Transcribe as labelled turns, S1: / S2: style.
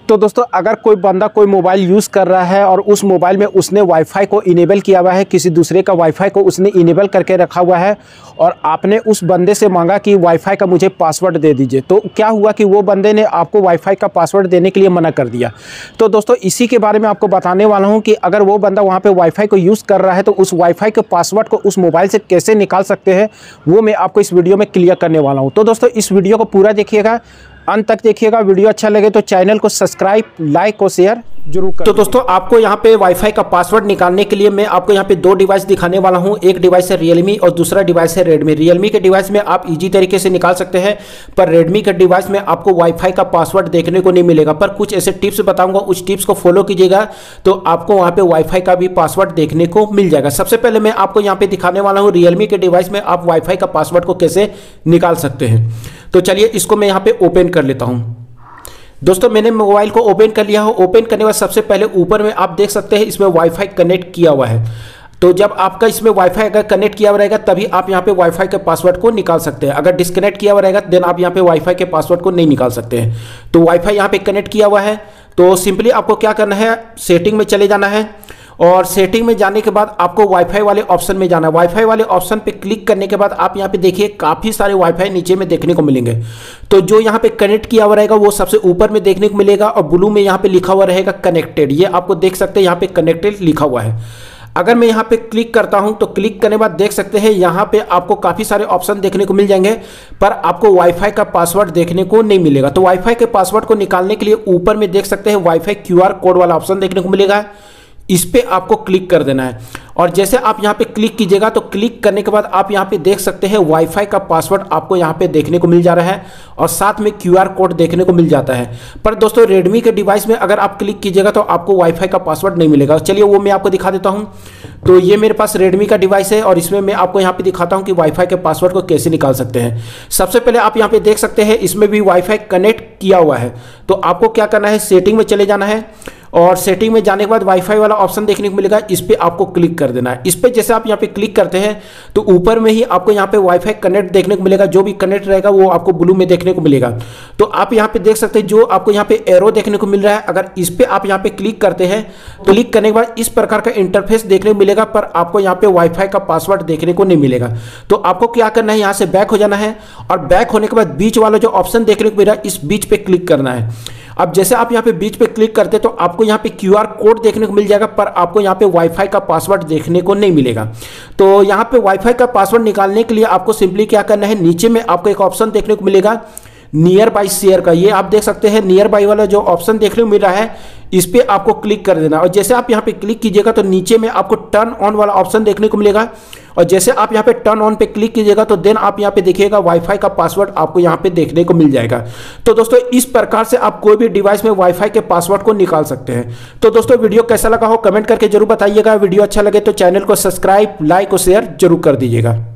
S1: तो दोस्तों अगर कोई बंदा कोई मोबाइल यूज़ कर रहा है और उस मोबाइल में उसने वाईफाई को इनेबल किया हुआ है, किसी दूसरे का वाईफाई को उसने इनेबल करके रखा हुआ है और आपने उस बंदे से मांगा कि वाईफाई का मुझे पासवर्ड दे दीजिए, तो क्या हुआ कि वो बंदे ने आपको वाईफाई का पासवर्ड देने के लिए मना कर दिया। तो दोस्तों इसी के बारे में आपको बताने वाला हूँ कि अगर वो बंदा वहाँ पर वाईफाई को यूज़ कर रहा है तो उस वाईफाई के पासवर्ड को उस मोबाइल से कैसे निकाल सकते हैं, वो मैं आपको इस वीडियो में क्लियर करने वाला हूँ। तो दोस्तों इस वीडियो को पूरा देखिएगा, अंत तक देखिएगा। वीडियो अच्छा लगे तो चैनल को सब्सक्राइब, लाइक और शेयर जरूर करें। तो दोस्तों आपको यहाँ पे वाईफाई का पासवर्ड निकालने के लिए मैं आपको यहाँ पे दो डिवाइस दिखाने वाला हूँ। एक डिवाइस है रियलमी और दूसरा डिवाइस है रेडमी। रियलमी के डिवाइस में आप इजी तरीके से निकाल सकते हैं, पर रेडमी के डिवाइस में आपको वाईफाई का पासवर्ड देखने को नहीं मिलेगा। पर कुछ ऐसे टिप्स बताऊंगा, उस टिप्स को फॉलो कीजिएगा तो आपको वहाँ पे वाईफाई का भी पासवर्ड देखने को मिल जाएगा। सबसे पहले मैं आपको यहाँ पे दिखाने वाला हूँ रियलमी के डिवाइस में आप वाईफाई का पासवर्ड को कैसे निकाल सकते हैं। तो चलिए इसको मैं यहाँ पे ओपन कर लेता हूँ। दोस्तों मैंने मोबाइल को ओपन कर लिया हो। ओपन करने के बाद सबसे पहले ऊपर में आप देख सकते हैं इसमें वाईफाई कनेक्ट किया हुआ है। तो जब आपका इसमें वाईफाई अगर कनेक्ट किया हुआ रहेगा तभी आप यहाँ पे वाईफाई के पासवर्ड को निकाल सकते हैं। अगर डिस्कनेक्ट किया हुआ रहेगा देन आप यहाँ पे वाईफाई के पासवर्ड को नहीं निकाल सकते हैं। तो वाईफाई यहाँ पे कनेक्ट किया हुआ है तो सिंपली आपको क्या करना है, सेटिंग में चले जाना है और सेटिंग में जाने के बाद आपको वाईफाई वाले ऑप्शन में जाना है। वाईफाई वाले ऑप्शन पे क्लिक करने के बाद आप यहाँ पे देखिए काफ़ी सारे वाईफाई नीचे में देखने को मिलेंगे। तो जो यहाँ पे कनेक्ट किया हुआ रहेगा वो सबसे ऊपर में देखने को मिलेगा और ब्लू में यहाँ पे लिखा हुआ रहेगा कनेक्टेड। ये आपको देख सकते हैं यहाँ पे कनेक्टेड लिखा हुआ है। अगर मैं यहाँ पे क्लिक करता हूँ तो क्लिक करने के बाद देख सकते हैं यहाँ पे आपको काफ़ी सारे ऑप्शन देखने को मिल जाएंगे, पर आपको वाईफाई का पासवर्ड देखने को नहीं मिलेगा। तो वाईफाई के पासवर्ड को निकालने के लिए ऊपर में देख सकते हैं वाईफाई QR कोड वाला ऑप्शन देखने को मिलेगा। इस पे आपको क्लिक कर देना है और जैसे आप यहाँ पे क्लिक कीजिएगा तो क्लिक करने के बाद आप यहाँ पे देख सकते हैं वाईफाई का पासवर्ड आपको यहाँ पे देखने को मिल जा रहा है और साथ में QR कोड देखने को मिल जाता है। पर दोस्तों रेडमी के डिवाइस में अगर आप क्लिक कीजिएगा तो आपको वाईफाई का पासवर्ड नहीं मिलेगा। चलिए वो मैं आपको दिखा देता हूँ। तो ये मेरे पास रेडमी का डिवाइस है और इसमें मैं आपको यहाँ पे दिखाता हूँ कि वाईफाई के पासवर्ड को कैसे निकाल सकते हैं। सबसे पहले आप यहाँ पे देख सकते हैं इसमें भी वाईफाई कनेक्ट किया हुआ है। तो आपको क्या करना है, सेटिंग में चले जाना है और सेटिंग में जाने के बाद वाईफाई वाला ऑप्शन देखने को मिलेगा, इस पे आपको क्लिक कर देना है। इस पे जैसे आप यहाँ पे क्लिक करते हैं तो ऊपर में ही आपको यहाँ पे वाईफाई कनेक्ट देखने को मिलेगा। जो भी कनेक्ट रहेगा वो आपको ब्लू में देखने को मिलेगा। तो आप यहाँ पे देख सकते हैं जो आपको यहाँ पे एरो देखने को मिल रहा है, अगर इस पे आप यहाँ पे क्लिक करते हैं तो क्लिक करने के बाद इस प्रकार का इंटरफेस देखने को मिलेगा, पर आपको यहाँ पे वाईफाई का पासवर्ड देखने को नहीं मिलेगा। तो आपको क्या करना है, यहाँ से बैक हो जाना है और बैक होने के बाद बीच वाला जो ऑप्शन देखने को मिल रहा है इस बीच पे क्लिक करना है। अब जैसे आप यहाँ पे बीच पे क्लिक करते हैं तो आपको यहाँ पे QR कोड देखने को मिल जाएगा, पर आपको यहाँ पे वाईफाई का पासवर्ड देखने को नहीं मिलेगा। तो यहाँ पे वाईफाई का पासवर्ड निकालने के लिए आपको सिंपली क्या करना है, नीचे में आपको एक ऑप्शन देखने को मिलेगा नियर बाई शेयर का। ये आप देख सकते हैं नियर बाई वाला जो ऑप्शन देखने को मिल रहा है इस पे आपको क्लिक कर देना और जैसे आप यहाँ पे क्लिक कीजिएगा तो नीचे में आपको टर्न ऑन वाला ऑप्शन देखने को मिलेगा और जैसे आप यहाँ पे टर्न ऑन पे क्लिक कीजिएगा तो देन आप यहाँ पे देखिएगा वाईफाई का पासवर्ड आपको यहाँ पे देखने को मिल जाएगा। तो दोस्तों इस प्रकार से आप कोई भी डिवाइस में वाईफाई के पासवर्ड को निकाल सकते हैं। तो दोस्तों वीडियो कैसा लगा हो कमेंट करके जरूर बताइएगा। वीडियो अच्छा लगे तो चैनल को सब्सक्राइब, लाइक और शेयर जरूर कर दीजिएगा।